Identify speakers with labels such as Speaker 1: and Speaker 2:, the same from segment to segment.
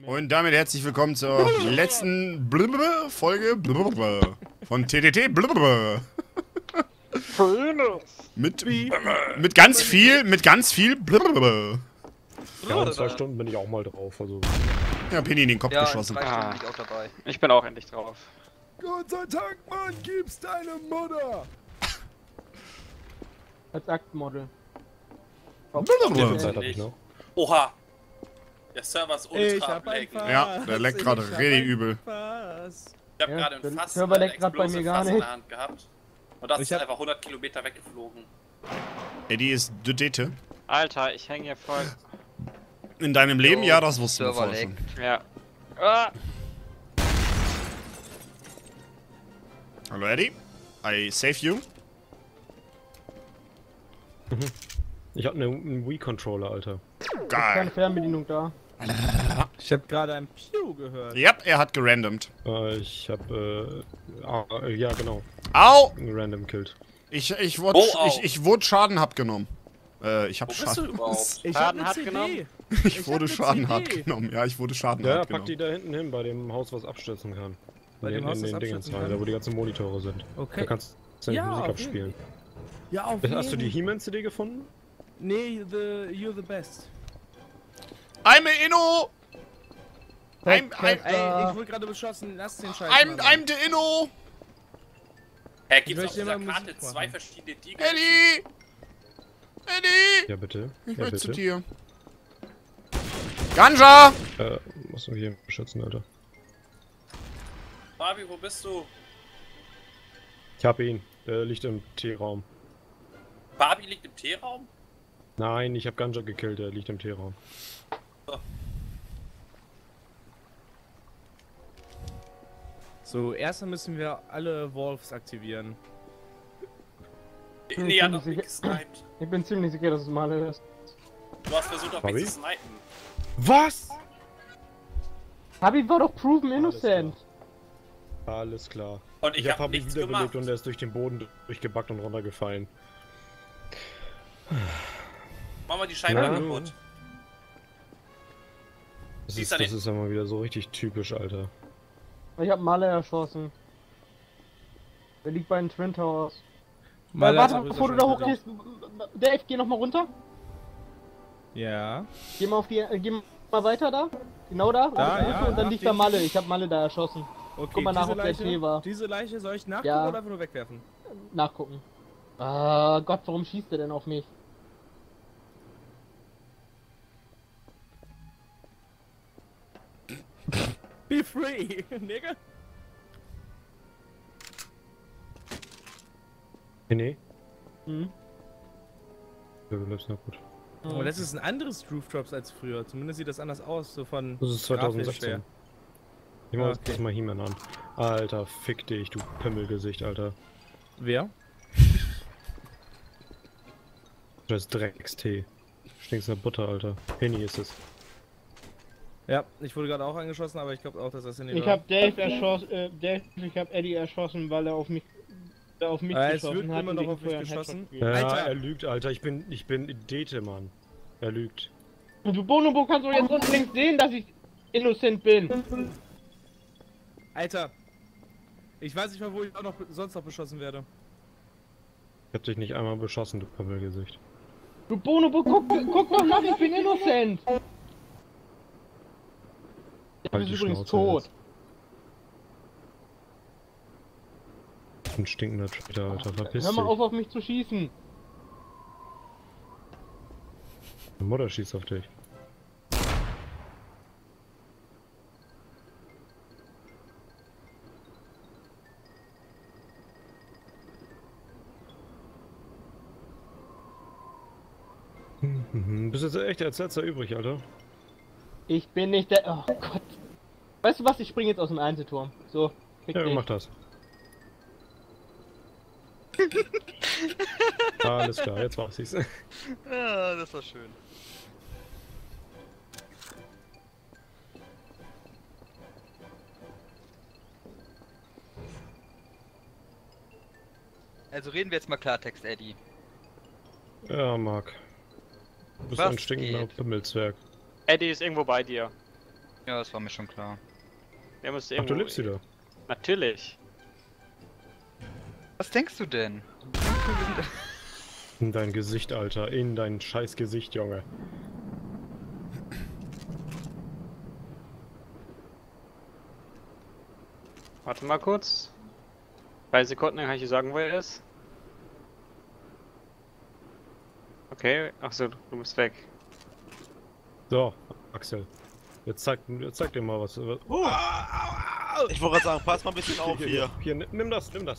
Speaker 1: Und damit herzlich willkommen zur letzten Folge von TTT. Mit ganz viel.
Speaker 2: Ja, in 2 Stunden bin ich auch mal drauf, also.
Speaker 1: Ja, Penny in den Kopf geschossen.
Speaker 3: In 3 Stunden bin ich auch dabei.
Speaker 4: Ich bin auch endlich drauf.
Speaker 5: Gott sei Dank, Mann, gib's deine Mutter!
Speaker 6: Als Aktmodel.
Speaker 2: Zeit hab ich noch.
Speaker 7: Oha! Der Server ist
Speaker 5: Ich
Speaker 7: ultra
Speaker 5: hab ein
Speaker 7: ablenken.
Speaker 5: Fass.
Speaker 1: Ja, der leckt gerade richtig übel.
Speaker 5: Fass.
Speaker 7: Ich hab
Speaker 6: Ja,
Speaker 7: gerade
Speaker 6: der
Speaker 7: ein Fass,
Speaker 6: Server leckt grad bei mir gar
Speaker 7: Fass in
Speaker 6: nicht.
Speaker 7: der Hand gehabt. Und das
Speaker 5: Ich
Speaker 7: ist
Speaker 5: hab-
Speaker 7: einfach 100 Kilometer weggeflogen.
Speaker 1: Eddie ist Dödete.
Speaker 4: Alter, ich hänge hier voll.
Speaker 1: In deinem Leben?
Speaker 3: Jo,
Speaker 1: Ja, das wussten wir
Speaker 3: Server
Speaker 1: vorher schon.
Speaker 3: leckt.
Speaker 4: Ja. Ah.
Speaker 1: Hallo Eddie. I save you.
Speaker 2: Ich hab einen Wii-Controller, Alter.
Speaker 6: Keine
Speaker 1: Geil.
Speaker 6: Fernbedienung da.
Speaker 5: Ich hab gerade ein Pew gehört.
Speaker 1: Ja, er hat gerandomt.
Speaker 2: Ich hab, ja genau,
Speaker 1: Au!
Speaker 2: random killed.
Speaker 1: Ich wurde
Speaker 7: Oh, au.
Speaker 1: ich wurde Schaden genommen. Ich hab
Speaker 7: Wo bist du
Speaker 1: Schaden.
Speaker 7: überhaupt?
Speaker 5: Ich
Speaker 4: Schaden
Speaker 5: hab
Speaker 4: hat
Speaker 5: eine
Speaker 4: genommen.
Speaker 5: CD.
Speaker 1: Ich wurde
Speaker 5: hab eine
Speaker 1: Schaden
Speaker 5: CD.
Speaker 1: hart genommen. Ja, ich wurde Schaden
Speaker 2: Ja,
Speaker 1: hart
Speaker 2: pack die
Speaker 1: genommen.
Speaker 2: da hinten hin, bei dem Haus, was abstürzen kann.
Speaker 5: Bei dem Haus,
Speaker 2: in
Speaker 5: das
Speaker 2: den Dingens
Speaker 5: abstürzen
Speaker 2: rein,
Speaker 5: kann?
Speaker 2: da wo die ganzen Monitore sind.
Speaker 5: Okay.
Speaker 2: Da kannst du
Speaker 5: Ja,
Speaker 2: Musik
Speaker 5: auf
Speaker 2: abspielen.
Speaker 5: Ja, auf
Speaker 2: Hast du die
Speaker 5: jeden.
Speaker 2: He-Man-CD gefunden?
Speaker 5: Nee, you're the best.
Speaker 1: I'm a Inno!
Speaker 6: Ey,
Speaker 5: Ey, ich wurde gerade beschossen, lass den Scheiß
Speaker 1: I'm
Speaker 5: machen.
Speaker 1: the Inno!
Speaker 7: Hä,
Speaker 5: Ich
Speaker 7: gibt's auf
Speaker 5: möchte
Speaker 7: dieser
Speaker 5: immer
Speaker 7: Karte
Speaker 5: Musik
Speaker 7: 2
Speaker 5: machen.
Speaker 7: verschiedene Diegel?
Speaker 1: Eddie! Eddie!
Speaker 2: Ja, bitte.
Speaker 1: Ich
Speaker 2: Ja,
Speaker 1: will zu
Speaker 2: bitte.
Speaker 1: dir. Ganja!
Speaker 2: Musst du hier beschützen, Alter.
Speaker 7: Fabi, wo bist du?
Speaker 2: Ich hab ihn. Der liegt im T-Raum.
Speaker 7: Fabi liegt im Teeraum?
Speaker 2: Nein, ich hab Ganja gekillt, der liegt im T-Raum.
Speaker 5: So, erstmal müssen wir alle Wolves aktivieren.
Speaker 6: Hm,
Speaker 7: Nee, hat
Speaker 6: bin
Speaker 7: noch
Speaker 6: sicher-
Speaker 7: nicht gesniped.
Speaker 6: Ich bin ziemlich sicher, dass es mal ist.
Speaker 7: Du hast versucht, auf mich
Speaker 2: Fabi?
Speaker 7: zu snipen.
Speaker 5: Was?
Speaker 6: Habi war doch proven innocent.
Speaker 2: Alles klar.
Speaker 7: Und ich hab
Speaker 2: Fabi
Speaker 7: nichts
Speaker 2: wiederbelebt
Speaker 7: gemacht.
Speaker 2: und er ist durch den Boden durchgebackt und runtergefallen.
Speaker 7: Mach mal die Scheibe
Speaker 2: Na?
Speaker 7: kaputt.
Speaker 2: Das
Speaker 7: Siehst
Speaker 2: ist,
Speaker 7: du
Speaker 2: das
Speaker 7: den-
Speaker 2: ist ja mal wieder so richtig typisch, Alter.
Speaker 6: Ich hab Malle erschossen. Der liegt bei den Twin Towers.
Speaker 5: Mal
Speaker 6: Warte, bevor du da hochgehst. Dave, geh nochmal runter.
Speaker 5: Ja.
Speaker 6: Geh mal weiter da. Genau da.
Speaker 5: Da, ja,
Speaker 6: Und dann
Speaker 5: nach
Speaker 6: liegt da
Speaker 5: dem-
Speaker 6: Malle. Ich hab Malle da erschossen.
Speaker 5: Okay,
Speaker 6: Guck mal nach,
Speaker 5: diese
Speaker 6: ob der T war.
Speaker 5: Diese Leiche soll ich nachgucken
Speaker 6: Ja.
Speaker 5: oder einfach nur wegwerfen?
Speaker 6: Nachgucken. Ah, Gott, warum schießt der denn auf mich?
Speaker 5: Be free, Nigga.
Speaker 2: Nee.
Speaker 6: Hm?
Speaker 2: Ja, du bleibst noch gut.
Speaker 5: Oh, das ist ein anderes Drops als früher. Zumindest sieht das anders aus, so von.
Speaker 2: Das ist
Speaker 5: grafisch
Speaker 2: 2016.
Speaker 5: her.
Speaker 2: Ich mach
Speaker 5: Ja,
Speaker 2: jetzt
Speaker 5: okay.
Speaker 2: mal He-Man an. Alter, fick dich, du Pimmelgesicht, Alter.
Speaker 5: Wer?
Speaker 2: Das ist Dreckstee. Stinkst nach Butter, Alter. Penny ist es.
Speaker 5: Ja, ich wurde gerade auch angeschossen, aber ich glaube auch, dass das in
Speaker 6: Ich hab Dave erschossen, ich hab Eddie erschossen, weil er auf mich
Speaker 5: es
Speaker 6: geschossen
Speaker 5: wird
Speaker 6: hat.
Speaker 5: immer
Speaker 6: und
Speaker 5: noch
Speaker 6: ich
Speaker 5: auf mich
Speaker 6: vorher einen
Speaker 5: geschossen.
Speaker 6: Headshot gegeben.
Speaker 2: Ja,
Speaker 5: Alter.
Speaker 2: er lügt, Alter. Ich bin Dete, Mann. Er lügt.
Speaker 6: Du Bonobo kannst doch jetzt unbedingt sehen, dass ich innocent bin.
Speaker 5: Alter! Ich weiß nicht mal, wo ich auch noch sonst noch beschossen werde.
Speaker 2: Ich hab dich nicht einmal beschossen, du Pimmelgesicht.
Speaker 6: Du Bonobo, guck doch nach, ich bin innocent. Du
Speaker 2: Halt
Speaker 6: bist
Speaker 2: die
Speaker 6: übrigens
Speaker 2: Schnauze
Speaker 6: tot.
Speaker 2: jetzt. Ein stinkender Traitor, Alter. Verpiss
Speaker 6: Hör mal
Speaker 2: dich.
Speaker 6: auf mich zu schießen.
Speaker 2: Deine Mutter schießt auf dich. Bist jetzt echt als letzter übrig, Alter?
Speaker 6: Ich bin nicht der... Oh Gott. Weißt du was, ich springe jetzt aus dem Einzelturm. So, fick
Speaker 2: Ja,
Speaker 6: dich.
Speaker 2: mach das. Alles klar, jetzt weiß ich's.
Speaker 3: Ja, das war schön. Also reden wir jetzt mal Klartext, Eddie.
Speaker 2: Ja, Marc. Du bist
Speaker 3: Was
Speaker 2: ein stinkender
Speaker 3: geht?
Speaker 2: Pimmelzwerg.
Speaker 4: Eddie ist irgendwo bei dir.
Speaker 3: Ja, das war mir schon klar.
Speaker 4: Der muss
Speaker 2: Ach,
Speaker 4: irgendwo...
Speaker 2: du lebst wieder.
Speaker 4: Natürlich.
Speaker 3: Was denkst du denn?
Speaker 2: In dein Gesicht, Alter. In dein scheiß Gesicht, Junge.
Speaker 4: Warte mal kurz. 3 Sekunden, dann kann ich dir sagen, wo er ist. Okay, achso, du bist weg.
Speaker 2: So, Axel. Jetzt zeig dir mal was. Oh,
Speaker 8: Ich wollte gerade sagen, pass mal ein bisschen auf hier.
Speaker 2: Hier, nimm das. Ich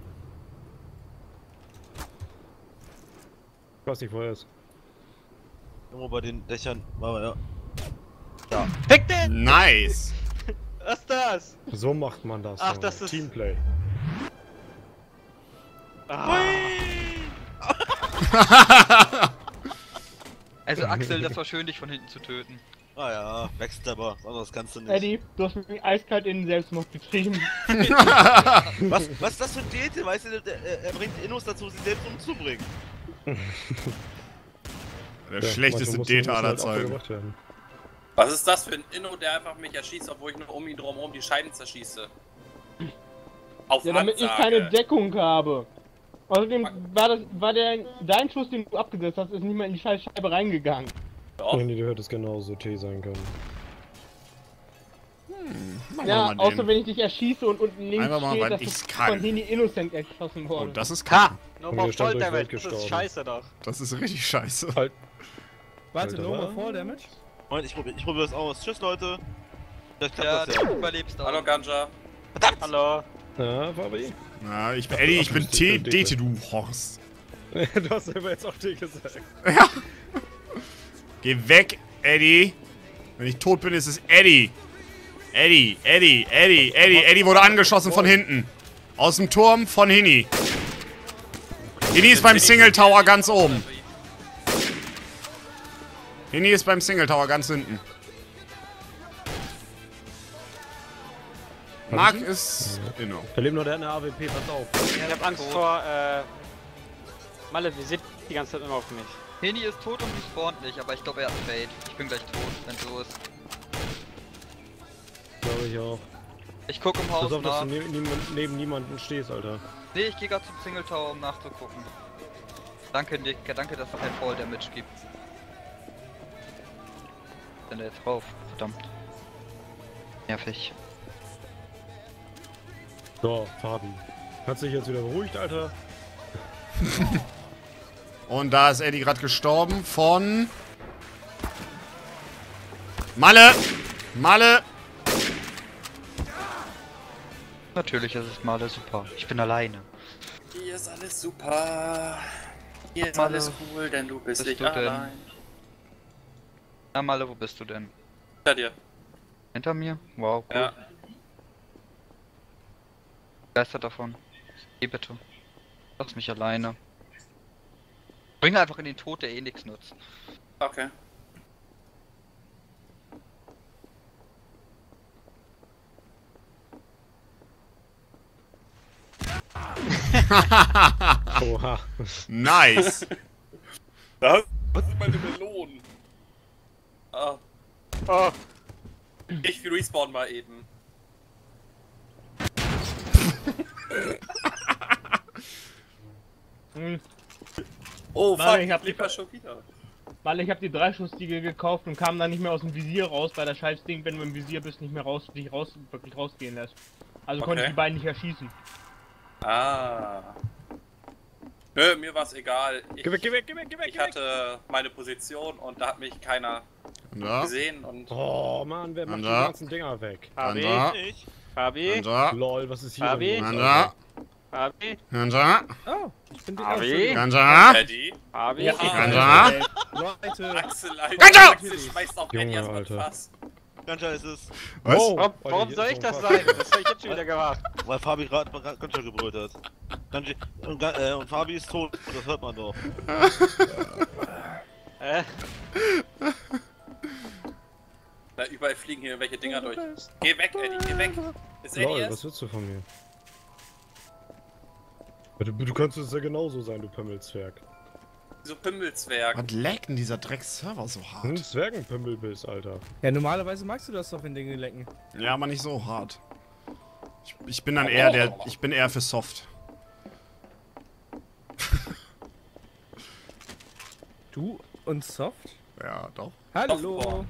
Speaker 2: weiß nicht, wo er ist.
Speaker 8: Irgendwo bei den Dächern. Aber ja.
Speaker 4: Fick den!
Speaker 1: Nice!
Speaker 4: Was ist das?
Speaker 2: So macht man das.
Speaker 4: Ach,
Speaker 2: Junge.
Speaker 4: das ist-
Speaker 2: Teamplay.
Speaker 4: Ah,
Speaker 3: Also Axel, das war schön, dich von hinten zu töten.
Speaker 8: Ah ja, wächst aber. Anderes kannst du nicht.
Speaker 6: Eddie, du hast mich eiskalt in den Selbstmord getrieben.
Speaker 8: Was ist das für ein Dete? Weißt du, er bringt Innos dazu, sich selbst umzubringen.
Speaker 1: Der
Speaker 2: Ja,
Speaker 1: schlechteste
Speaker 2: manchmal muss
Speaker 1: Data aller
Speaker 2: halt auch
Speaker 1: Zeiten.
Speaker 2: gemacht werden.
Speaker 7: Was ist das für ein Inno, der einfach mich erschießt, obwohl ich nur um ihn drumherum die Scheiben zerschieße? Auf
Speaker 6: Ja, damit ich
Speaker 7: Ansage.
Speaker 6: keine Deckung habe. Außerdem war dein Schuss, den du abgesetzt hast, ist nicht mehr in die scheiß Scheibe reingegangen.
Speaker 7: Doch.
Speaker 2: Nee, du hättest genauso T sein können.
Speaker 1: Machen
Speaker 6: Ja,
Speaker 1: wir mal
Speaker 6: außer
Speaker 1: den.
Speaker 6: wenn ich dich erschieße und unten links
Speaker 1: Einfach mal,
Speaker 6: steht,
Speaker 1: weil
Speaker 6: dass
Speaker 1: ich's
Speaker 6: du
Speaker 1: kann.
Speaker 6: von Hini Innocent erschossen
Speaker 1: Oh,
Speaker 6: wurde.
Speaker 1: das ist
Speaker 4: Ha!
Speaker 1: kacke.
Speaker 4: Nur
Speaker 2: Und der
Speaker 4: auf
Speaker 2: stand
Speaker 4: Voll
Speaker 2: durch
Speaker 4: Damage,
Speaker 2: Welt
Speaker 4: das ist
Speaker 2: gestorben.
Speaker 4: scheiße doch.
Speaker 1: Das ist richtig scheiße.
Speaker 5: Warte,
Speaker 2: Alter,
Speaker 5: nochmal
Speaker 2: was?
Speaker 5: vor, Damage.
Speaker 8: Moment, ich probier das aus. Tschüss, Leute. Vielleicht klappt
Speaker 3: Ja,
Speaker 8: das ja.
Speaker 3: du überlebst auch.
Speaker 7: Hallo Ganja.
Speaker 4: Hallo.
Speaker 2: Ja, Fabi?
Speaker 1: Ja, Eddie, ich bin Dete, du Horst.
Speaker 2: Du hast selber jetzt auch T gesagt.
Speaker 1: Ja. Geh weg, Eddie. Wenn ich tot bin, ist es Eddie. Eddie wurde angeschossen von hinten. Aus dem Turm von Hini. Hini ist beim Single Tower ganz oben. Hini ist beim Single Tower ganz hinten. Mark ist... Genau.
Speaker 2: Da lebt noch der eine AWP, pass auf.
Speaker 4: Ich hab Angst vor, Malle, wie sieht die ganze Zeit immer auf mich?
Speaker 3: Heni ist tot und respawnt nicht, aber ich glaube er hat Fade. Ich bin gleich tot, wenn so ist.
Speaker 2: Glaube ich auch.
Speaker 3: Ich guck im Haus
Speaker 2: Pass auf, dass
Speaker 3: nach.
Speaker 2: du neben niemanden stehst, Alter.
Speaker 3: Nee, ich gehe gerade zum Single Tower, um nachzugucken. Danke, Nick. Danke, dass es kein Fall Damage gibt. Denn der jetzt drauf. Verdammt. Nervig.
Speaker 2: So, Fabi. Hast dich jetzt wieder beruhigt, Alter?
Speaker 1: Und da ist Eddie gerade gestorben von... Malle!
Speaker 3: Natürlich ist es mal super. Ich bin alleine.
Speaker 7: Hier ist alles super. Hier ist
Speaker 3: Malle,
Speaker 7: alles cool, denn du bist
Speaker 3: bist
Speaker 7: nicht
Speaker 3: du denn?
Speaker 7: allein.
Speaker 3: Na Malle, wo bist du denn?
Speaker 7: Hinter dir.
Speaker 3: Hinter mir? Wow, cool.
Speaker 7: Ja.
Speaker 3: Begeistert davon. Geh bitte. Lass mich alleine. Bring einfach in den Tod, der eh nichts nutzt.
Speaker 7: Okay.
Speaker 2: Oha.
Speaker 1: Nice!
Speaker 7: Was ist meine Melone? Ah.
Speaker 4: Oh,
Speaker 7: Ich respawn mal eben.
Speaker 6: Hm.
Speaker 7: Oh,
Speaker 6: Warte,
Speaker 7: fuck,
Speaker 6: ich hab die-
Speaker 7: lieber schon wieder.
Speaker 6: Weil ich habe die 3-Schuss-Diegel gekauft und kam dann nicht mehr aus dem Visier raus, weil das scheiß Ding, wenn du im Visier bist, nicht mehr wirklich rausgehen lässt. Also konnte ich
Speaker 7: Okay.
Speaker 6: die beiden nicht erschießen.
Speaker 7: Ah. Nö, mir war's egal.
Speaker 2: Geh weg, geh weg.
Speaker 7: Ich hatte meine Position und da hat mich keiner
Speaker 1: Da.
Speaker 7: gesehen und...
Speaker 2: Oh Mann, wer macht die
Speaker 1: da.
Speaker 2: ganzen Dinger weg?
Speaker 4: Fabi,
Speaker 1: Da.
Speaker 8: Ich?
Speaker 4: Fabi,
Speaker 1: Da.
Speaker 2: Lol, was ist hier
Speaker 4: Fabi?
Speaker 2: denn los,
Speaker 1: Da.
Speaker 2: Alter?
Speaker 4: Fabi,
Speaker 1: Da.
Speaker 5: Oh, ich bin die
Speaker 4: Fabi,
Speaker 1: Da.
Speaker 7: Eddie.
Speaker 4: Fabi.
Speaker 6: Ja,
Speaker 1: Da.
Speaker 5: Leute,
Speaker 7: Axel, Alter.
Speaker 1: Ganja!
Speaker 7: Axel schmeißt auf
Speaker 2: Junge,
Speaker 7: Eddie erstmal
Speaker 2: Alter.
Speaker 7: Fass.
Speaker 8: Ganz schön ist es.
Speaker 1: Was?
Speaker 2: Wow.
Speaker 4: Warum
Speaker 2: Alter,
Speaker 4: soll
Speaker 2: hier
Speaker 4: ich
Speaker 2: ist
Speaker 4: das
Speaker 2: so
Speaker 4: sein? Das hab ich jetzt schon wieder gemacht.
Speaker 8: Weil Fabi gerade ganz schön gebrüllt hat. Und Fabi ist tot, das hört man doch.
Speaker 7: Na, überall fliegen hier welche Dinger durch. Geh weg, Eddie, geh weg. Ist Eddie
Speaker 2: Lol,
Speaker 7: es?
Speaker 2: was willst du von mir? Du kannst es ja genauso sein, du Pömmelzwerg.
Speaker 7: So Pimmelswerk.
Speaker 1: Was laggt denn dieser Dreck-Server so
Speaker 2: Ein
Speaker 1: hart?
Speaker 2: Zwergenpimmelbiss, Alter.
Speaker 5: Ja, normalerweise magst du das doch, wenn Dinge lecken.
Speaker 1: Ja, aber nicht so hart. Ich bin dann eher der. Ich bin eher für Soft.
Speaker 5: Du und Soft?
Speaker 1: Ja, doch.
Speaker 5: Hallo.
Speaker 7: Doch,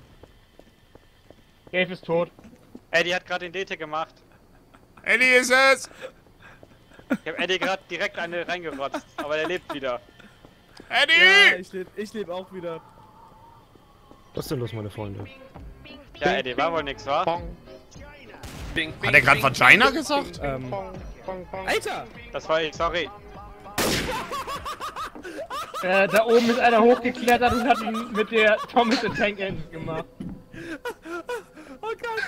Speaker 6: Dave ist tot.
Speaker 4: Eddie hat gerade den DT gemacht.
Speaker 1: Eddie ist es!
Speaker 4: Ich habe Eddie gerade direkt eine reingerotzt, aber der lebt wieder.
Speaker 5: Ja,
Speaker 1: Eddie!
Speaker 5: ich lebe auch wieder.
Speaker 2: Was ist denn los, meine Freunde?
Speaker 4: Ja, Eddie, war wohl nix, wa?
Speaker 7: Bing,
Speaker 1: Hat er gerade Vagina gesagt?
Speaker 5: Alter!
Speaker 4: Das war ich, sorry.
Speaker 6: Da oben ist einer hochgeklettert und hat ihn mit der Thomas the Tank Engine gemacht.
Speaker 5: Oh Gott!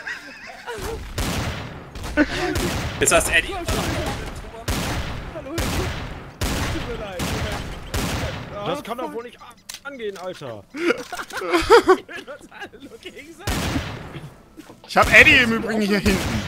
Speaker 7: Ist das Eddie?
Speaker 5: Hallo, tut mir leid.
Speaker 2: Das kann doch wohl nicht angehen, Alter.
Speaker 1: Ich hab Eddie im Übrigen hier hinten.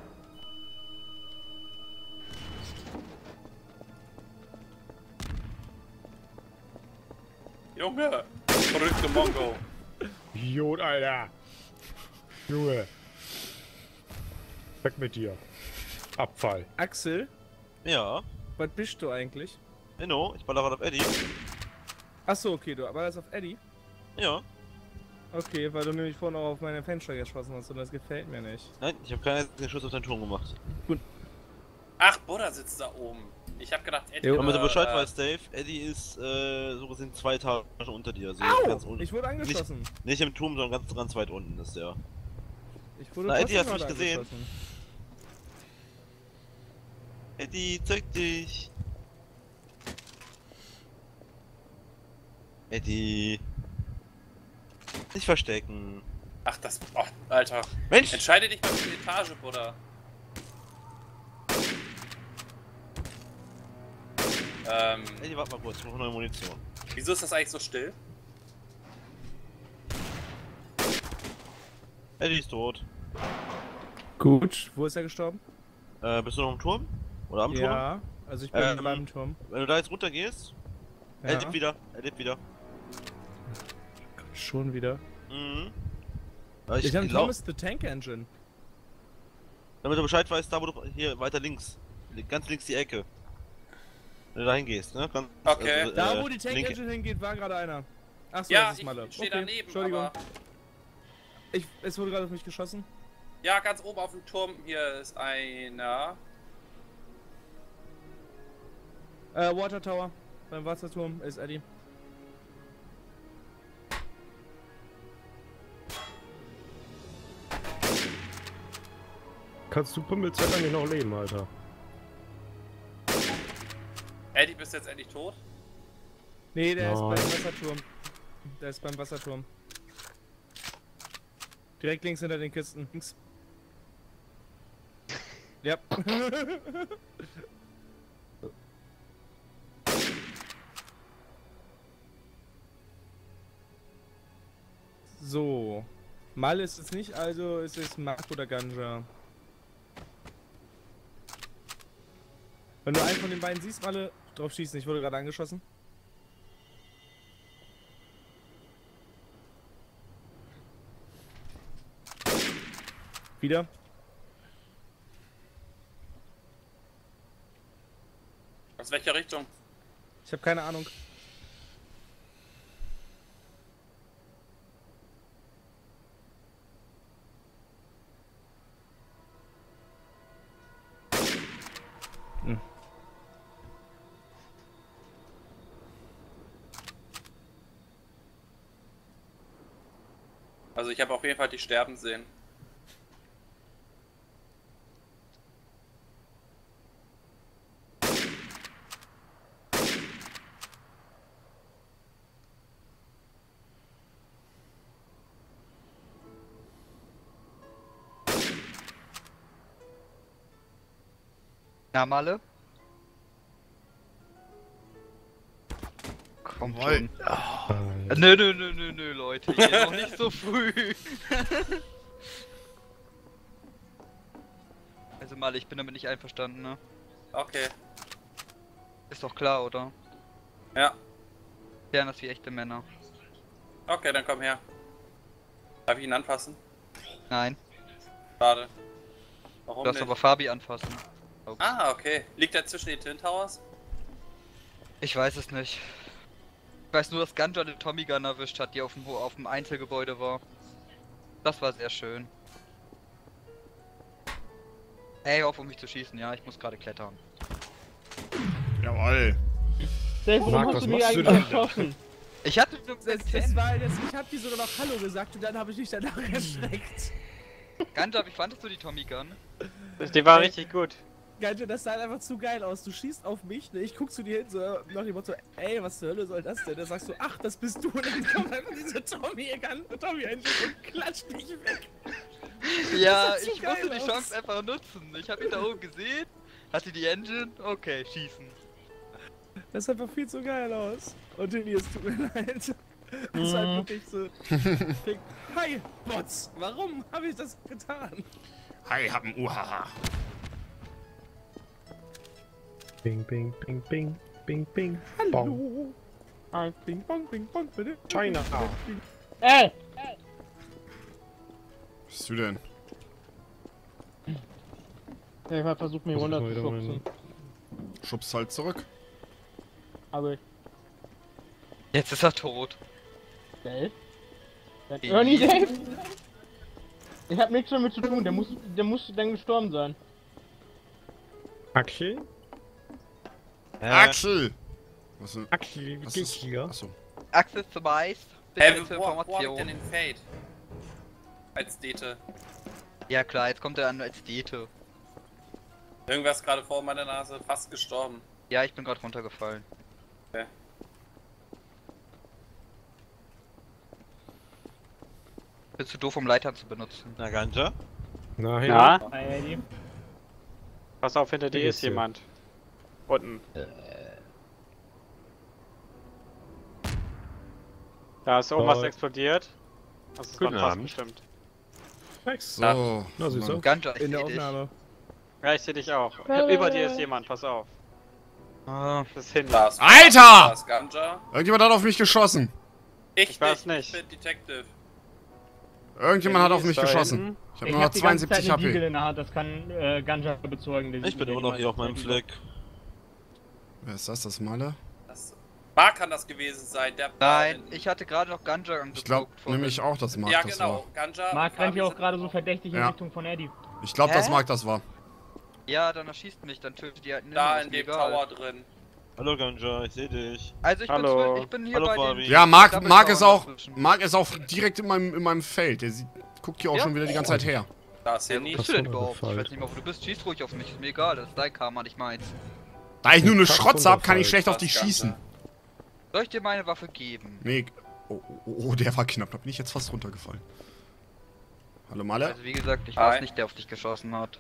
Speaker 7: Junge, verrückte Mongo.
Speaker 2: Idiot, Alter. Junge. Weg mit dir. Abfall.
Speaker 5: Axel,
Speaker 8: Ja.
Speaker 5: was bist du eigentlich?
Speaker 8: Inno, ich baller gerade auf Eddie.
Speaker 5: Achso, okay, du war das auf Eddie?
Speaker 8: Ja.
Speaker 5: Okay, weil du nämlich vorhin auch auf meine Fenster geschossen hast und das gefällt mir nicht.
Speaker 8: Nein, ich habe keinen einzigen Schuss auf deinen Turm gemacht.
Speaker 7: Ach, Buddha sitzt da oben. Ich hab gedacht, Eddie.
Speaker 5: Jo.
Speaker 8: Damit du Bescheid weißt, Dave, Eddie ist so gesehen 2 Etagen unter dir. Also ganz unten.
Speaker 5: Ich wurde angeschossen.
Speaker 8: Nicht im Turm, sondern ganz weit unten ist der.
Speaker 5: Ich wurde
Speaker 8: Na, Eddie,
Speaker 5: trotzdem
Speaker 8: hast du mich
Speaker 5: gerade
Speaker 8: gesehen?
Speaker 5: angeschossen.
Speaker 8: Eddie, zeig dich! Eddie! Nicht verstecken!
Speaker 7: Ach, das. Oh, Alter.
Speaker 8: Mensch!
Speaker 7: Entscheide dich mal für die Etage, Buddha.
Speaker 8: Eddie, warte mal kurz, ich brauche neue Munition.
Speaker 7: Wieso ist das eigentlich so still?
Speaker 8: Eddie ist tot.
Speaker 5: Gut. Wo ist er gestorben?
Speaker 8: Bist du noch im Turm? Oder am Turm?
Speaker 5: Ja, also ich bin
Speaker 8: Ähm,
Speaker 5: beim Turm.
Speaker 8: Wenn du da jetzt runter gehst,
Speaker 5: Ja.
Speaker 8: er lebt wieder, er lebt wieder.
Speaker 5: Schon wieder.
Speaker 8: Mhm.
Speaker 5: Ich habe
Speaker 8: glaub-
Speaker 5: Thomas the Tank Engine.
Speaker 8: Damit du Bescheid weißt, da wo du hier weiter links. Ganz links die Ecke. Wenn du da hingehst, ne? Ganz,
Speaker 7: Okay.
Speaker 5: Da wo die Tank
Speaker 8: linke-
Speaker 5: Engine hingeht, war gerade einer. Achso,
Speaker 7: Ja,
Speaker 5: das ist
Speaker 7: ich
Speaker 5: Malle.
Speaker 7: stehe
Speaker 5: Okay,
Speaker 7: daneben,
Speaker 5: Entschuldigung.
Speaker 7: aber.
Speaker 5: Es wurde gerade auf mich geschossen.
Speaker 7: Ja, ganz oben auf dem Turm hier ist einer.
Speaker 5: Water Tower. Beim Wasserturm ist Eddie.
Speaker 2: Kannst du Pimmelzeit eigentlich noch leben, Alter?
Speaker 7: Eddie, bist du jetzt endlich tot?
Speaker 5: Nee, der ist
Speaker 2: Nein.
Speaker 5: beim Wasserturm. Der ist beim Wasserturm. Direkt links hinter den Kisten. Links. Ja. So. Mal ist es nicht, also ist es Mark oder Ganja. Wenn du einen von den beiden siehst, Malle, drauf schießen. Ich wurde gerade angeschossen. Wieder.
Speaker 7: Aus welcher Richtung?
Speaker 5: Ich habe keine Ahnung.
Speaker 7: Also ich habe auf jeden Fall die sterben sehen.
Speaker 3: Na, Malle? Komm
Speaker 1: Jawohl.
Speaker 3: schon. Nö, Leute, ich bin noch nicht so früh. Also Malle, ich bin damit nicht einverstanden, ne?
Speaker 7: Okay.
Speaker 3: Ist doch klar, oder?
Speaker 7: Ja.
Speaker 3: Ja, das wie echte Männer.
Speaker 7: Okay, dann komm her. Darf ich ihn anfassen?
Speaker 3: Nein,
Speaker 7: Schade. Warum
Speaker 3: du darfst
Speaker 7: nicht?
Speaker 3: aber Fabi anfassen. Ups.
Speaker 7: Ah, okay. Liegt er zwischen den Twin Towers?
Speaker 3: Ich weiß es nicht. Ich weiß nur, dass Ganja den Tommy Gun erwischt hat, die auf dem Einzelgebäude war. Das war sehr schön. Ey, hör auf, um mich zu schießen, ja, ich muss gerade klettern.
Speaker 1: Jawoll.
Speaker 6: Dave, warum
Speaker 2: Marc,
Speaker 6: hast
Speaker 2: was
Speaker 6: du mir
Speaker 2: machst du
Speaker 6: eigentlich
Speaker 2: denn?
Speaker 6: erschossen?
Speaker 3: Ich hatte nur
Speaker 5: Das war jetzt, ich hab dir sogar noch Hallo gesagt und dann habe ich dich danach erschreckt.
Speaker 3: Ganja, wie fandest du die Tommy Gun?
Speaker 4: Die war richtig gut.
Speaker 5: Ganja, das sah einfach zu geil aus. Du schießt auf mich, ne? Ich guck zu dir hin, so nach dem Motto, ey, was zur Hölle soll das denn? Da sagst du, ach, das bist du. Und dann kommt einfach diese Tommy-Engine und klatscht dich weg.
Speaker 3: Ja,
Speaker 5: Das sah so
Speaker 3: ich
Speaker 5: geil
Speaker 3: musste die
Speaker 5: aus.
Speaker 3: Chance einfach nutzen. Ich habe ihn da oben gesehen, hatte die Engine, okay, schießen.
Speaker 5: Das sah einfach viel zu geil aus. Und Dini, es tut mir leid. Das ist einfach wirklich so. Hi, Bots! Warum habe ich das getan?
Speaker 1: Hi, hab ein Uhaha.
Speaker 2: Bing, bing, bing, bing, bing, bing. Bong.
Speaker 5: Hallo! Bing, bong, bitte.
Speaker 2: China.
Speaker 6: Ey!
Speaker 1: Was bist du denn?
Speaker 6: Dave hat versucht, mir
Speaker 2: Muss ich mal
Speaker 6: 100
Speaker 2: wieder
Speaker 6: zu
Speaker 2: meinen-
Speaker 6: schubsen.
Speaker 1: Schubst halt zurück.
Speaker 6: Aber
Speaker 3: Jetzt ist er tot.
Speaker 6: Dave? Ernie, Dave? Ich hab nichts damit zu tun, der muss dann gestorben sein.
Speaker 2: Axel?
Speaker 1: Axel! Was denn?
Speaker 2: Axel, wie
Speaker 1: Was
Speaker 2: geht's
Speaker 1: ist
Speaker 2: dir?
Speaker 1: Achso.
Speaker 3: Access zum Eis.
Speaker 7: Hey,
Speaker 3: Bitte
Speaker 7: wo hab ich denn
Speaker 3: Information.
Speaker 7: den Fade? Als Dete.
Speaker 3: Ja klar, jetzt kommt er an als Dete.
Speaker 7: Irgendwas gerade vor meiner Nase, fast gestorben.
Speaker 3: Ja, ich bin gerade runtergefallen.
Speaker 7: Okay.
Speaker 3: Bist du doof, um Leitern zu benutzen?
Speaker 8: Na, Ganja?
Speaker 2: Na, hey.
Speaker 4: Ja,
Speaker 6: Hi, Eddie.
Speaker 4: pass auf, hinter dir
Speaker 2: Wie
Speaker 4: ist
Speaker 2: geht's dir?
Speaker 4: jemand. Unten. Da ist oben was explodiert. Das ist
Speaker 8: Guten
Speaker 4: noch fast
Speaker 8: Abend.
Speaker 4: bestimmt.
Speaker 1: So.
Speaker 2: Na, siehst du?
Speaker 3: Ganja, ich
Speaker 5: In der
Speaker 3: seh dich.
Speaker 5: Aufnahme.
Speaker 4: Ja, ich seh dich auch. Über dir ist jemand, pass auf.
Speaker 3: Ah,
Speaker 4: Das ist hin.
Speaker 7: Da ist
Speaker 1: Alter!
Speaker 7: Da ist Ganja.
Speaker 1: Irgendjemand hat auf mich geschossen.
Speaker 4: Ich weiß nicht.
Speaker 7: Ich bin Detective.
Speaker 1: Irgendjemand hat auf mich
Speaker 4: Da
Speaker 1: geschossen.
Speaker 4: hinten.
Speaker 1: Ich habe
Speaker 6: Ich
Speaker 1: nur noch
Speaker 6: hab die ganze Zeit
Speaker 1: 72
Speaker 6: eine Diegel
Speaker 1: HP.
Speaker 6: in der Hand, das kann Ganja bezeugen. der
Speaker 8: Ich bin
Speaker 6: der
Speaker 8: immer noch
Speaker 6: die
Speaker 8: hier auf meinem
Speaker 6: meisten
Speaker 8: Fleck.
Speaker 1: Wer ist das? Das Maler?
Speaker 7: Das Mark kann das gewesen sein, der
Speaker 3: nein, ich hatte gerade noch Ganja angeguckt.
Speaker 1: Ich glaube
Speaker 3: vorhin.
Speaker 1: nämlich auch, dass Mark
Speaker 7: Ja,
Speaker 1: das
Speaker 7: genau.
Speaker 1: war.
Speaker 7: Ganja.
Speaker 6: Mark rennt hier auch
Speaker 7: Fabi
Speaker 6: gerade
Speaker 7: sind
Speaker 6: so verdächtig in
Speaker 1: Ja.
Speaker 6: Richtung von Eddie.
Speaker 1: Ich glaube, dass
Speaker 3: Hä?
Speaker 1: Mark das war.
Speaker 3: Ja, dann erschießt mich, dann tötet die halt
Speaker 7: da
Speaker 3: ist
Speaker 7: in
Speaker 3: mir
Speaker 7: dem
Speaker 3: egal.
Speaker 7: Tower drin.
Speaker 8: Hallo Ganja, ich seh dich.
Speaker 3: Also
Speaker 4: Hallo.
Speaker 3: ich bin hier
Speaker 8: Hallo,
Speaker 3: bei
Speaker 8: Fabi.
Speaker 3: den...
Speaker 1: Ja, Mark ist auch.
Speaker 3: dazwischen.
Speaker 1: Mark ist auch direkt in meinem Feld. Der guckt hier auch
Speaker 3: Ja.
Speaker 1: schon wieder die ganze Zeit her.
Speaker 7: Da ist
Speaker 3: Hey, wo
Speaker 7: Henny.
Speaker 3: bist du denn
Speaker 2: Ach so,
Speaker 3: überhaupt? Ich
Speaker 2: gefallen.
Speaker 3: weiß nicht mal, wo du bist. Schieß ruhig auf mich, ist mir egal. Das ist dein Karma, nicht meins.
Speaker 1: Da ich nur eine
Speaker 2: Fast
Speaker 1: Schrotze hab, kann ich
Speaker 2: runterfallen.
Speaker 1: schlecht auf
Speaker 7: Das
Speaker 1: dich
Speaker 7: Ganze.
Speaker 1: schießen.
Speaker 3: Soll ich dir meine Waffe geben?
Speaker 1: Nee. Oh, der war knapp. Da bin ich jetzt fast runtergefallen. Hallo Maler?
Speaker 3: Also wie gesagt, ich war
Speaker 7: Hi.
Speaker 3: es nicht, der auf dich geschossen hat.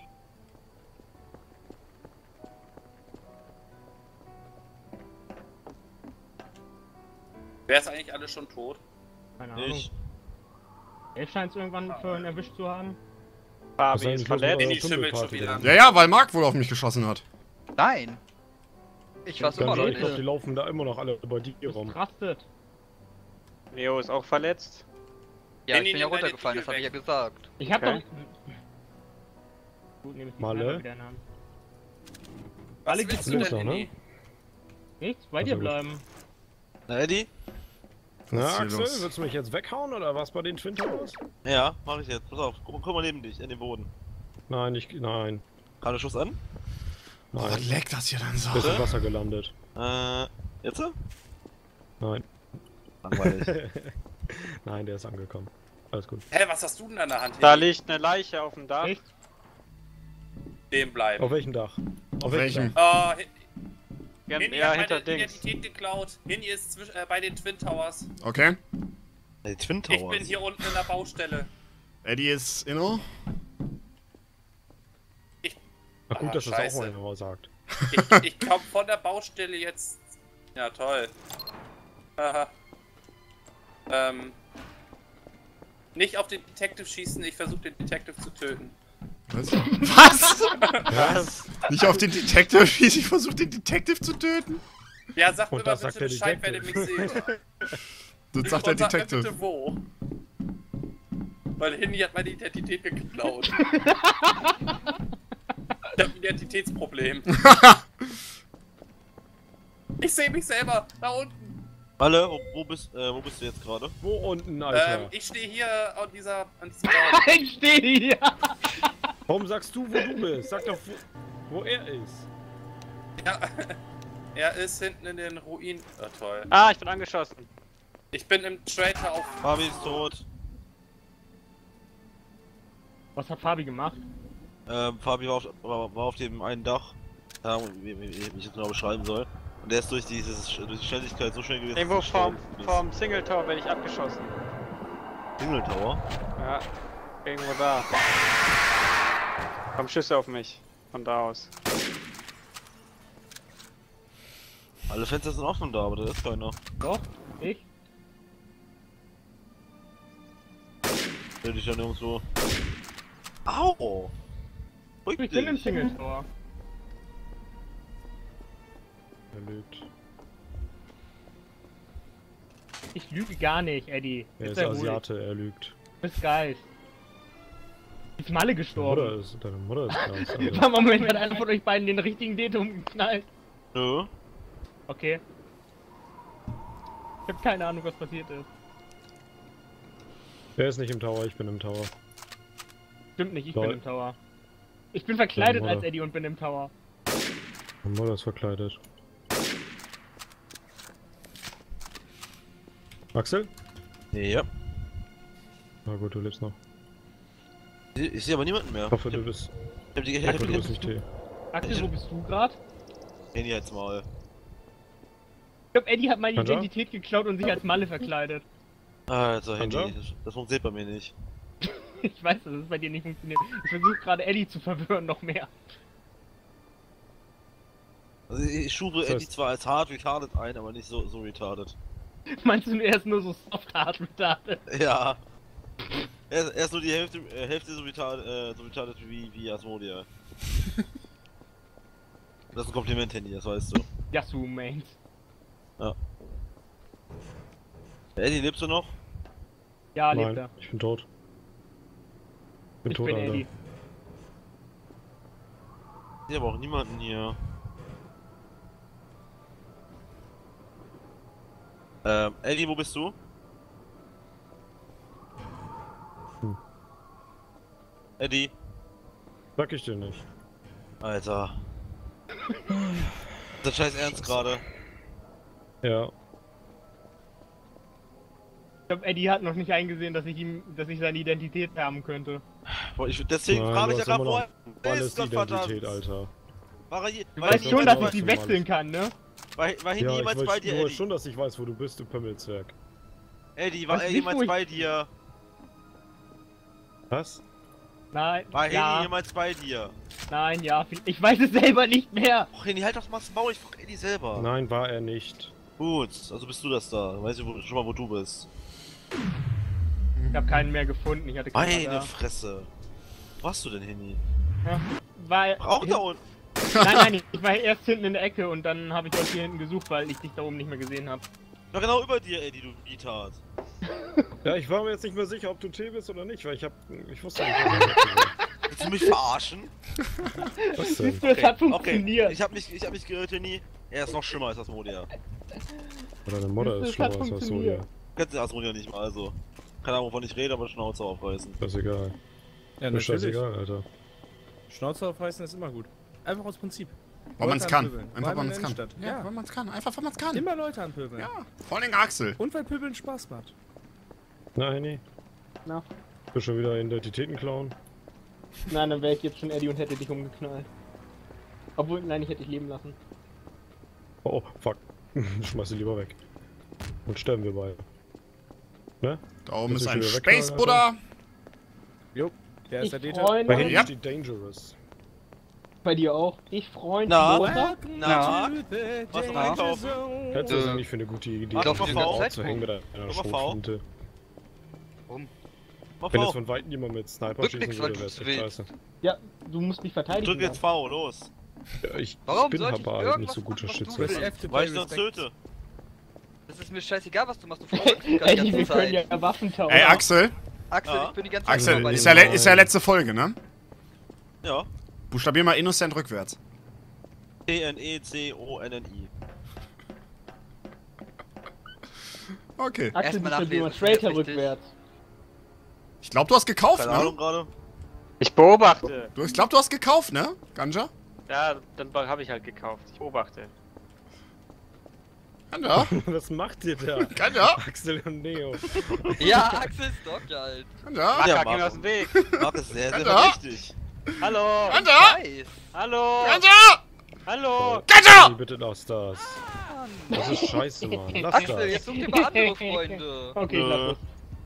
Speaker 7: Wer ist eigentlich alle schon tot?
Speaker 6: Keine Ahnung.
Speaker 8: Ich.
Speaker 6: Dave scheint es irgendwann vorhin erwischt zu haben.
Speaker 2: Was
Speaker 4: Fabi ist
Speaker 2: eigentlich los mit
Speaker 4: verletzt.
Speaker 2: eurer
Speaker 7: Henny schimmelt schon
Speaker 2: Tummelparty
Speaker 7: wieder.
Speaker 2: denn?
Speaker 1: Ja, weil Mark wohl auf mich geschossen hat.
Speaker 3: Nein! Ich war's immer
Speaker 2: Ganja,
Speaker 3: noch
Speaker 2: ich glaube,
Speaker 3: nicht.
Speaker 2: die laufen da immer noch alle bei dir
Speaker 6: Das
Speaker 2: rum.
Speaker 6: rastet.
Speaker 4: Neo ist auch verletzt.
Speaker 3: Ja,
Speaker 7: Henny,
Speaker 3: ich bin ja
Speaker 7: nimm deine
Speaker 3: runtergefallen, das
Speaker 7: Diegel
Speaker 3: habe ich ja gesagt.
Speaker 6: Ich hab
Speaker 4: Okay.
Speaker 6: doch... Gut, nehme ich die
Speaker 2: Malle?
Speaker 6: Knarre wieder in die Hand.
Speaker 7: Was
Speaker 6: Alle
Speaker 7: willst
Speaker 6: gibt's
Speaker 7: du
Speaker 2: los,
Speaker 7: denn,
Speaker 2: ne?
Speaker 7: Henny?
Speaker 6: Nichts, bei
Speaker 2: Also
Speaker 6: dir
Speaker 2: gut.
Speaker 6: bleiben.
Speaker 8: Na, Eddie?
Speaker 1: Was
Speaker 2: Na,
Speaker 1: ist hier
Speaker 2: Axel,
Speaker 1: los?
Speaker 2: willst du mich jetzt weghauen oder was bei den Twin Towers?
Speaker 8: Ja, mach ich jetzt. Pass auf, guck mal neben dich, in den Boden.
Speaker 2: Nein, nein,
Speaker 8: Gerade Schuss an.
Speaker 1: Oh, was
Speaker 2: nein.
Speaker 1: leckt das hier dann so?
Speaker 2: Bist im Wasser gelandet.
Speaker 8: Jetzt?
Speaker 2: Nein.
Speaker 8: Langweilig.
Speaker 2: Nein, der ist angekommen. Alles gut.
Speaker 7: Hä, was hast du denn an der Hand?
Speaker 4: Da
Speaker 7: Henny?
Speaker 4: liegt eine Leiche auf dem Dach.
Speaker 6: Echt?
Speaker 7: Dem bleiben.
Speaker 2: Auf welchem Dach?
Speaker 1: Auf welchem?
Speaker 7: Oh, Henny
Speaker 4: Ja,
Speaker 7: hat
Speaker 4: hinter
Speaker 7: meine
Speaker 4: Dings.
Speaker 7: Identität geklaut. Henny ist bei den Twin Towers.
Speaker 1: Okay.
Speaker 8: Die Twin
Speaker 7: Ich
Speaker 8: Towers.
Speaker 7: bin hier unten in der Baustelle.
Speaker 1: Eddie ist Inno.
Speaker 2: Ach gut,
Speaker 7: Ah,
Speaker 2: dass das auch
Speaker 7: scheiße.
Speaker 2: mal jemand sagt.
Speaker 7: Ich komm von der Baustelle jetzt. Ja, toll. Haha. Nicht auf den Detective schießen, ich versuche den Detective zu töten.
Speaker 1: Was? Was?
Speaker 4: Was?
Speaker 1: Nicht auf den Detective schießen, ich versuche den Detective zu töten.
Speaker 7: Ja, sag mir
Speaker 2: Und
Speaker 7: mal
Speaker 2: das sagt
Speaker 7: bitte
Speaker 2: der
Speaker 7: Bescheid, wenn ihr mich
Speaker 2: Detective.
Speaker 7: seht.
Speaker 1: Das sagt der
Speaker 7: Und sag mir
Speaker 1: Detective.
Speaker 7: bitte wo. Weil Henny hat meine Identität geklaut. Ich hab ein Identitätsproblem. Ich sehe mich selber, da unten.
Speaker 8: Alle, wo bist du jetzt gerade?
Speaker 2: Wo unten, Alter?
Speaker 7: Ich stehe hier an diesem Baum.
Speaker 6: Ich stehe hier!
Speaker 2: Warum sagst du, wo du bist? Sag doch, wo er ist.
Speaker 7: Ja, er ist hinten in den Ruinen. Oh, toll.
Speaker 4: Ah, ich bin angeschossen.
Speaker 7: Ich bin im Traitor auf...
Speaker 8: Fabi ist tot.
Speaker 6: Was hat Fabi gemacht?
Speaker 8: Fabi war auf dem einen Dach. Ja, wie ich das genau beschreiben soll. Und der ist durch die Schnelligkeit so schnell gewesen.
Speaker 4: Irgendwo
Speaker 8: dass er gestorben
Speaker 4: vom Single Tower werde ich abgeschossen.
Speaker 8: ist. Single Tower?
Speaker 4: Ja, irgendwo da. Kommen Schüsse auf mich. Von da aus.
Speaker 8: Alle Fenster sind offen da, aber da ist keiner.
Speaker 6: Doch, ich?
Speaker 8: Stell dich dann irgendwo. Au! Beruhig
Speaker 6: Ich bin im
Speaker 8: dich.
Speaker 6: Single Tower.
Speaker 2: Er lügt.
Speaker 6: Ich lüge gar nicht, Eddie.
Speaker 2: Er
Speaker 6: Jetzt
Speaker 2: ist
Speaker 6: sei ruhig.
Speaker 2: Asiate, er lügt.
Speaker 6: Du bist Geist. Ist Malle
Speaker 2: Deine
Speaker 6: gestorben.
Speaker 2: Mutter ist Geist, Alter.
Speaker 6: War Moment, hat einer von euch beiden den richtigen Date umgeknallt.
Speaker 8: Nö.
Speaker 6: Okay. Ich hab keine Ahnung, was passiert ist.
Speaker 2: Er ist nicht im Tower, ich bin im Tower.
Speaker 6: Stimmt nicht, ich
Speaker 2: Lol.
Speaker 6: bin im Tower. Ich bin verkleidet
Speaker 2: Deine
Speaker 6: als
Speaker 2: Mutter.
Speaker 6: Eddie und bin im Tower.
Speaker 2: Meine Mutter ist verkleidet. Axel?
Speaker 8: Ja.
Speaker 2: Na gut, du lebst noch.
Speaker 8: Ich sehe aber niemanden mehr.
Speaker 2: Ich hoffe, du bist.
Speaker 8: Ich hab die
Speaker 2: Ich hoffe,
Speaker 8: Hälfte
Speaker 2: du bist nicht Tee.
Speaker 6: Axel, wo bist du gerade?
Speaker 8: Handy jetzt mal.
Speaker 6: Ich glaub, Eddie hat meine
Speaker 2: Panja?
Speaker 6: Identität geklaut und sich als Malle verkleidet.
Speaker 8: Also Handy,
Speaker 2: Panja?
Speaker 8: das funktioniert bei mir nicht.
Speaker 6: Ich weiß, dass es bei dir nicht funktioniert. Ich versuche gerade Eddie zu verwirren, noch mehr.
Speaker 8: Also ich stufe
Speaker 2: Das heißt-
Speaker 8: Eddie zwar als hard retarded ein, aber nicht so retarded.
Speaker 6: Meinst du, er ist nur so soft hard retarded?
Speaker 8: Ja. Er ist nur die Hälfte so retarded wie Asmodia. Das ist ein Kompliment, Handy, das weißt du.
Speaker 6: Yasu Mains.
Speaker 8: Eddie, lebst du noch?
Speaker 6: Ja, lebt
Speaker 2: Nein,
Speaker 6: er.
Speaker 2: ich bin tot. Bin
Speaker 6: Ich
Speaker 2: tot,
Speaker 6: bin
Speaker 2: Alter.
Speaker 6: Eddie.
Speaker 8: Ich sehe aber auch niemanden hier. Eddie, wo bist du? Eddie.
Speaker 2: Sag ich dir nicht.
Speaker 8: Alter. Das ist scheiß ernst gerade.
Speaker 2: Ja.
Speaker 6: Ich glaube, Eddie hat noch nicht eingesehen, dass ich seine Identität haben könnte.
Speaker 8: Boah, deswegen
Speaker 2: Nein,
Speaker 8: frage
Speaker 2: du
Speaker 8: ich ja
Speaker 2: hast
Speaker 8: gerade
Speaker 2: immer
Speaker 8: vorher.
Speaker 2: noch
Speaker 8: Wer
Speaker 2: alles
Speaker 8: ist Gottverdammt?
Speaker 2: Identität, Alter.
Speaker 8: War er je,
Speaker 6: Du
Speaker 8: war
Speaker 6: weißt
Speaker 8: er
Speaker 6: schon,
Speaker 8: jemals
Speaker 6: dass ich
Speaker 8: bei-
Speaker 6: sie wechseln kann, ne?
Speaker 8: war
Speaker 2: Ja,
Speaker 8: jemals bei dir,
Speaker 2: du weißt
Speaker 8: Eddie?
Speaker 2: schon, dass ich weiß, wo du bist, du Pimmelzwerg.
Speaker 8: Eddie, war
Speaker 6: Weißt
Speaker 8: er
Speaker 6: nicht, wo
Speaker 8: jemals
Speaker 6: ich-
Speaker 8: bei dir?
Speaker 2: Was?
Speaker 6: Nein,
Speaker 8: War Henny
Speaker 6: ja,
Speaker 8: jemals bei dir?
Speaker 6: nein, ja, ich weiß es selber nicht mehr.
Speaker 8: Och, Henny, halt doch mal das Maul, ich frag Eddie selber.
Speaker 2: Nein, war er nicht.
Speaker 8: Gut, also bist du das da. Weiß ich schon mal, wo du bist.
Speaker 6: Ich habe keinen mehr gefunden, ich hatte keinen
Speaker 8: Meine
Speaker 6: mehr da.
Speaker 8: Fresse. Wo warst du denn, Henny?
Speaker 6: Ja, weil,
Speaker 8: Auch da unten.
Speaker 6: nein, ich war erst hinten in der Ecke und dann habe ich euch hier hinten gesucht, weil ich dich da oben nicht mehr gesehen habe.
Speaker 8: War genau über dir, Eddie, du Retard.
Speaker 2: Ja, ich war mir jetzt nicht mehr sicher, ob du T bist oder nicht, weil ich wusste nicht, wer du bist.
Speaker 8: Willst du mich verarschen?
Speaker 2: Was denn?
Speaker 6: Siehst du, es hat funktioniert.
Speaker 8: Ich hab mich geirrt, Henny. Er ist noch schlimmer als Asmodia.
Speaker 2: Deine Mutter
Speaker 6: Das
Speaker 2: ist
Speaker 6: hat
Speaker 2: schlimmer als
Speaker 6: funktioniert.
Speaker 2: Asoria.
Speaker 8: Kennst du Asmodia nicht mal, also. Keine Ahnung, wovon ich rede, aber Schnauze aufreißen.
Speaker 2: Das ist egal.
Speaker 5: Ja,
Speaker 2: Mir scheißegal, Alter.
Speaker 5: Schnauze aufreißen ist immer gut. Einfach aus Prinzip.
Speaker 1: Weil man es
Speaker 5: Leute
Speaker 1: kann.
Speaker 5: anpöbeln.
Speaker 1: Einfach
Speaker 5: Vor allem
Speaker 1: weil
Speaker 5: in
Speaker 1: man es
Speaker 5: der
Speaker 1: kann.
Speaker 5: Innenstadt.
Speaker 1: Ja,
Speaker 5: Ja.
Speaker 1: weil man es kann. Einfach weil man es kann.
Speaker 5: Immer Leute anpöbeln.
Speaker 1: Ja, vor allem Axel.
Speaker 5: Und weil Pöbeln Spaß macht.
Speaker 2: Na, Henny?
Speaker 6: Na?
Speaker 2: Bist schon wieder Identitäten klauen?
Speaker 6: Nein, dann wäre ich jetzt schon Eddie und hätte dich umgeknallt. Obwohl, nein, ich hätte dich leben lassen.
Speaker 2: Oh, fuck. Schmeiß sie lieber weg. Und sterben wir beide. Ne?
Speaker 1: Da oben
Speaker 2: Willst
Speaker 1: ist
Speaker 2: du
Speaker 1: ein
Speaker 2: schon wieder wegknallen,
Speaker 1: Space Buddha.
Speaker 5: Jo, der ist
Speaker 6: Ich
Speaker 5: der Dete.
Speaker 2: Bei
Speaker 6: Freunde,
Speaker 2: Henny
Speaker 1: Ja.
Speaker 2: steht Dangerous.
Speaker 6: bei dir auch. Ich Freund,
Speaker 8: Na?
Speaker 6: Lothar.
Speaker 8: Na?
Speaker 5: To the
Speaker 8: Was noch
Speaker 5: danger
Speaker 8: einkaufen?
Speaker 5: zone.
Speaker 2: Hältst du das eigentlich für eine gute Idee,
Speaker 8: Mach doch
Speaker 2: auf
Speaker 8: mal V.
Speaker 2: Ort zu hängen mit einer
Speaker 8: Mach mal V.
Speaker 2: Schrotflinte?
Speaker 8: Mach
Speaker 2: Wenn jetzt
Speaker 8: V.
Speaker 2: von Weitem jemand mit Sniper
Speaker 3: Rückblick
Speaker 2: schießen würde,
Speaker 3: solltest
Speaker 2: wär's
Speaker 3: du
Speaker 2: echt
Speaker 3: wählen.
Speaker 2: scheiße.
Speaker 6: Ja, du musst mich verteidigen.
Speaker 8: Drück jetzt V, los.
Speaker 2: Ja, ich
Speaker 3: Warum
Speaker 2: bin
Speaker 3: sollte ich
Speaker 2: aber
Speaker 3: irgendwas
Speaker 2: nicht so guter
Speaker 3: machen, was du
Speaker 2: Schütze.
Speaker 3: willst?
Speaker 8: Weil ich noch töte.
Speaker 3: Das ist mir scheißegal, was du machst. Du verfolgst mich
Speaker 6: Ey,
Speaker 3: die
Speaker 6: wir
Speaker 3: ganze
Speaker 6: können
Speaker 3: Zeit.
Speaker 6: ja Waffen tauschen.
Speaker 1: Ey, Axel.
Speaker 3: Axel,
Speaker 8: Ja.
Speaker 3: ich bin die ganze Zeit
Speaker 1: Axel,
Speaker 3: bei
Speaker 1: ist
Speaker 3: dir.
Speaker 1: ja letzte Folge, ne?
Speaker 8: Ja.
Speaker 1: Buchstabier mal Innocent rückwärts.
Speaker 8: T-N-E-C-O-N-N-I.
Speaker 1: Okay.
Speaker 6: Axel,
Speaker 3: Erstmal
Speaker 6: bist du
Speaker 3: nachlesen,
Speaker 6: immer
Speaker 3: das
Speaker 6: Traitor
Speaker 3: ist richtig.
Speaker 6: rückwärts.
Speaker 1: Ich glaube, du hast gekauft,
Speaker 8: Keine
Speaker 1: ne?
Speaker 8: Ahnung gerade.
Speaker 4: Ich beobachte.
Speaker 1: Ich glaube, du hast gekauft, ne? Ganja?
Speaker 4: Ja, dann habe ich halt gekauft. Ich beobachte.
Speaker 1: Ganja?
Speaker 2: Was macht ihr da?
Speaker 1: Ganja?
Speaker 2: Axel und Neo.
Speaker 3: Ja, Axel stalkt halt.
Speaker 1: Ganja?
Speaker 4: Mach
Speaker 8: Ja,
Speaker 4: geh mir
Speaker 8: Marco.
Speaker 4: aus dem Weg.
Speaker 8: Marc ist sehr, sehr
Speaker 1: Alter.
Speaker 8: verdächtig.
Speaker 4: Hallo.
Speaker 1: Ganja?
Speaker 3: Nice.
Speaker 4: Hallo.
Speaker 1: Ganja!
Speaker 4: Hallo.
Speaker 1: Ganja!
Speaker 2: Nee, bitte lass das. Das ist scheiße, Mann. Lass
Speaker 3: Axel,
Speaker 2: das.
Speaker 3: jetzt such dir mal andere Freunde.
Speaker 6: Okay, ich lass es.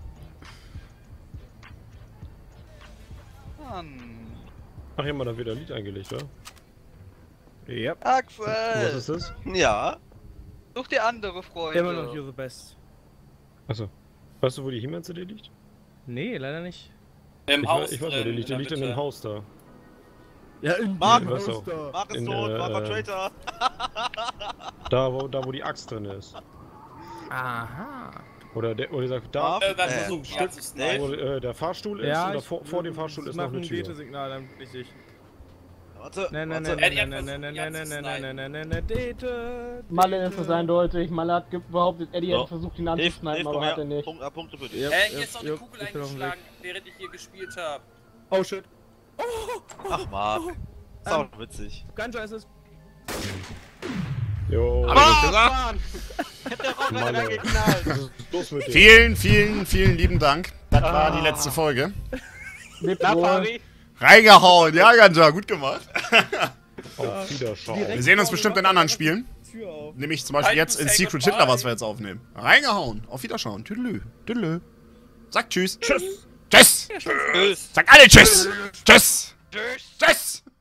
Speaker 3: Mann.
Speaker 2: Ach, hier mal da wieder ein Lied eingelegt, oder?
Speaker 5: Ja.
Speaker 2: Was
Speaker 3: Axel,
Speaker 2: ist das?
Speaker 8: Ja.
Speaker 3: such dir andere Freunde.
Speaker 5: Immer noch You're the Best.
Speaker 2: Achso. Weißt du, wo die He-Man-CD liegt?
Speaker 5: Nee, leider nicht.
Speaker 7: Im Haus
Speaker 2: Ich weiß, wo die
Speaker 7: drin,
Speaker 2: liegt. Die liegt in dem Haus da.
Speaker 5: Ja, in
Speaker 8: Marc,
Speaker 2: Ich weiß auch.
Speaker 8: Marc ist
Speaker 2: In,
Speaker 8: tot, Marc war Traitor.
Speaker 2: Da, wo die Axt drin ist.
Speaker 5: Aha.
Speaker 2: Oder ihr sagt, da,
Speaker 7: Das versucht ja zu snipen.
Speaker 2: wo der Fahrstuhl ist,
Speaker 5: Ja,
Speaker 2: oder vor dem Fahrstuhl ist noch eine Tür.
Speaker 5: Dete-Signal, dann richtig.
Speaker 8: Warte,
Speaker 5: Nein,
Speaker 8: warte.
Speaker 5: Dete.
Speaker 6: Malle ist es eindeutig. Malle hat behauptet, Eddie
Speaker 8: So.
Speaker 6: hätte versucht, ihn
Speaker 8: Hilf,
Speaker 6: anzusnipen,
Speaker 8: hilf,
Speaker 6: aber
Speaker 8: komm
Speaker 6: hat er
Speaker 8: her.
Speaker 6: nicht.
Speaker 8: Punkte für dich.
Speaker 5: Ja.
Speaker 7: Hier ist noch eine Kugel
Speaker 5: ich bin auf dem
Speaker 7: eingeschlagen, während ich hier gespielt habe.
Speaker 5: Oh shit.
Speaker 8: Ach, Marc. Ist auch witzig.
Speaker 5: Ganja ist es.
Speaker 2: Jo.
Speaker 1: Hab ich nicht gesagt?
Speaker 4: Mann. Der Rock hat
Speaker 2: Malle.
Speaker 4: reingeknallt.
Speaker 2: Was ist los mit dir?
Speaker 1: Vielen lieben Dank. Das war die letzte Folge.
Speaker 6: Lebt
Speaker 4: Na,
Speaker 6: wohl.
Speaker 4: Fabi.
Speaker 1: Reingehauen. Ja, Ganja, gut gemacht.
Speaker 2: Auf Wiederschauen.
Speaker 1: Wir sehen uns bestimmt in anderen Spielen.
Speaker 5: Tür auf.
Speaker 1: Nämlich zum Beispiel jetzt in Secret Hitler, was wir jetzt aufnehmen. Reingehauen. Auf Wiederschauen. Tüdelü. Tüdelü. Sag tschüss. Tschüss. Tschüss.
Speaker 7: Tschüss.
Speaker 1: Sag alle tschüss. Tschüss.
Speaker 3: Tschüss.
Speaker 1: Tschüss.